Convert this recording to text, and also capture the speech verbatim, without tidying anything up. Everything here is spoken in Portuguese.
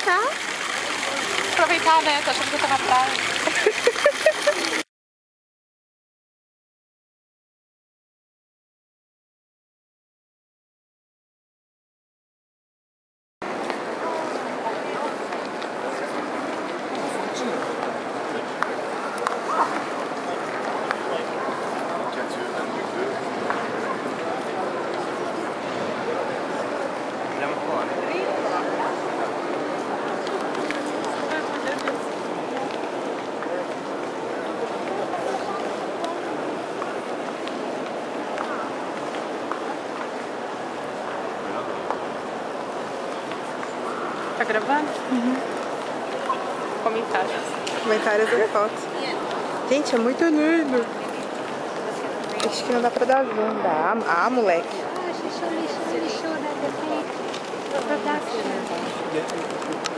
aproveitar. Aproveitar, né? Tô achando que eu tô na praia. Tá gravando? Uhum. Comentários. Comentários da foto. Gente, é muito lindo. Acho que não dá pra dar zoom. Dá. Ah, moleque. Ah, she showed me, she showed me, showed that the production.